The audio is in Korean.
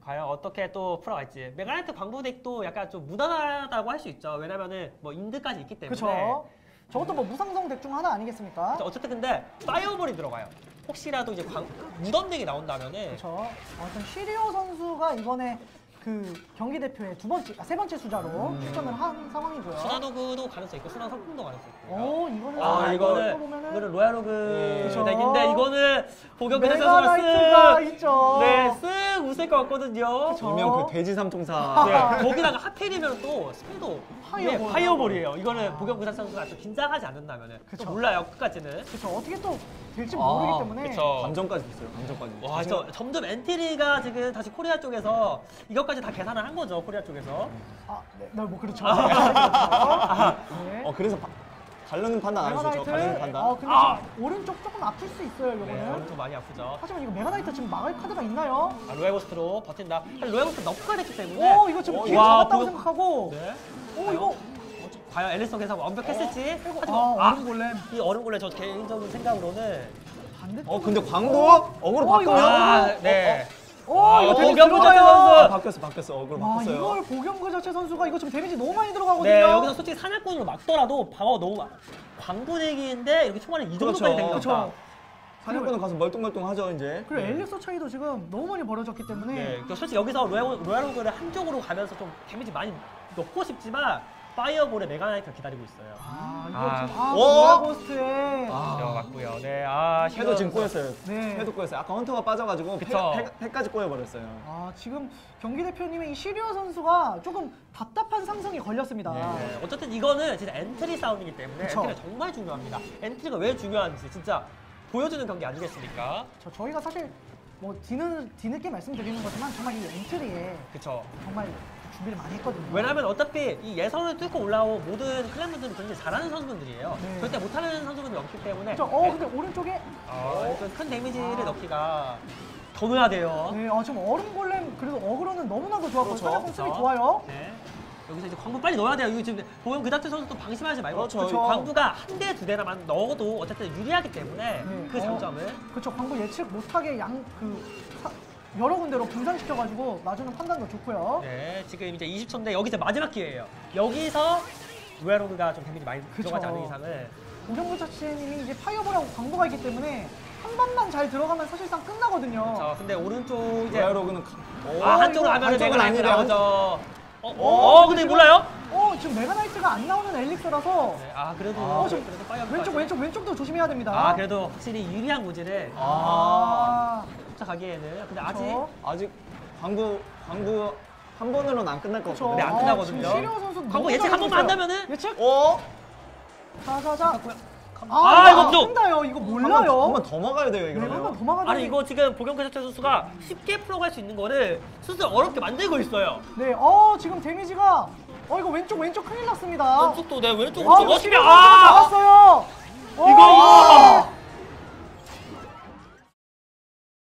과연 어떻게 또 풀어갈지. 메가나이트 광부 덱도 약간 좀 무난하다고 할 수 있죠. 왜냐면은 뭐 인드까지 있기 때문에. 그렇죠. 저것도 뭐 무상성 덱 중 하나 아니겠습니까? 어쨌든 근데 파이어볼이 들어가요. 혹시라도 이제 무덤 덱이 나온다면은. 그렇죠. 아무튼 시리오 선수가 이번에 그 경기 대표의 세 번째 수자로 출전을 한 상황이고요. 순환호그도 가능성 있고 순환 상품도 가능성 있고. 오, 이거는 이거는 로얄호그 그쵸. 덱인데 이거는 보경기 메가나이트가 선수가 있죠. 쓱 웃을 것 같거든요. 그쵸. 일명 그 돼지 삼총사. 네, 거기다가 하필이면 또 스피도 파이어볼이에요. 이거는 보경기 선수가 좀 긴장하지 않는다면은 또 몰라요 끝까지는. 그렇죠. 어떻게 또 될지 모르기 때문에. 그쵸. 감정까지 있어요. 감정까지. 와, 점점 엔트리가 지금 다시 코리아 쪽에서 이것까지 다 계산을 한 거죠. 코리아 쪽에서. 네, 뭐 그렇죠. 네. 그래서 갈르는 판단 안 해주죠. 갈르는 판단. 근데 지금 오른쪽 조금 아플 수 있어요, 요거는. 네, 오른쪽 많이 아프죠. 하지만 이거 메가나이트 지금 막을 카드가 있나요? 로얄고스트로 버틴다. 로얄고스트 넉가 됐기 때문에. 이거 지금 기회 잡았다고 생각하고. 네. 이거. 과연 앨리스 계산 완벽했을지. 하지만 얼음골렘. 이 얼음골렘 저 개인적인 생각으로는 반대쪽. 근데 광도 어그로 바꾸면. 네. 이거 데미지 보경구 자체 들어가요. 바뀌었어. 어그로 바뀌었어요. 이걸 보경구 자체 선수가 이거 지금 데미지 너무 많이 들어가거든요. 네, 여기서 솔직히 사냥꾼으로 막더라도 방어 너무 광분액인데 이렇게 초반에 이 정도까지 된 거죠. 사냥꾼은 가서 멀뚱멀뚱하죠 이제. 그리고 엘릭서 차이도 지금 너무 많이 벌어졌기 때문에. 네, 솔직히 여기서 로얄호그를 한쪽으로 가면서 좀 데미지 많이 넣고 싶지만 파이어볼의 메가나이트가 기다리고 있어요. 로얄고스트에. 맞고요. 네, 해도 지금 꼬였어요. 네. 해도 꼬였어요. 아까 헌터가 빠져가지고 패까지 꼬여버렸어요. 지금 경기 대표님의 이 시리오 선수가 조금 답답한 상성이 걸렸습니다. 네, 어쨌든 이거는 진짜 엔트리 싸움이기 때문에 엔트리가 정말 중요합니다. 엔트리가 왜 중요한지 진짜 보여주는 경기 아니겠습니까? 저희가 사실 뭐 뒤늦게 말씀드리는 거지만 정말 이 엔트리에 정말 준비를 많이 했거든요. 왜냐하면 어차피 이 예선을 뚫고 올라온 모든 클랜분들은 굉장히 잘하는 선수분들이에요. 절대 못하는 선수분들이 없기 때문에. 근데 오른쪽에 큰 데미지를 넣기가 더 넣어야 돼요. 네, 지금 얼음골렘 그래도 어그로는 너무나도 좋았고 사냥꾼 쓰기 좋아요. 네. 여기서 이제 광부 빨리 넣어야 돼요. 이거 지금 보면 그 자체 선수도 방심하지 말고 그렇죠. 광부가 한 대, 두 대나만 넣어도 어쨌든 유리하기 때문에 그 장점을. 그렇죠. 광부 예측 못하게 여러 군데로 분산시켜가지고 놔주는 판단도 좋고요. 네, 지금 이제 20초인데 여기 이제 마지막 기회예요. 여기서 로얄호그가 좀 데미지 많이 들어가지 않는 이상은. 보경구 자체님이 이제 파이어볼하고 광부가 있기 때문에 한 번만 잘 들어가면 사실상 끝나거든요. 그렇죠. 근데 오른쪽 이제 로얄호그는 한쪽으로 하면 메가나이트 나오죠. 근데 지금, 몰라요? 지금 메가나이트가 안 나오는 엘릭서라서. 네, 그래도 왼쪽도 조심해야 됩니다. 그래도 확실히 유리한 고지를 쫓아가기에는. 근데 아직 광부 한 번으로는 안 끝날 것 같거든요. 네, 안 끝나거든요. 시리오 선수 광부 예측 한 번만 한다면은. 예측? 자자자. 이거 좀 끝나요. 이거 몰라요. 한 번 더 막아야 돼요, 이거. 한 번 더 막아야 돼요. 아니 이거 지금 보경구 자체 선수가 쉽게 풀어갈 수 있는 거를 스스로 어렵게 만들고 있어요. 네, 지금 데미지가 이거 왼쪽 큰일 났습니다. 왼쪽도 왼쪽 나왔어요. 이거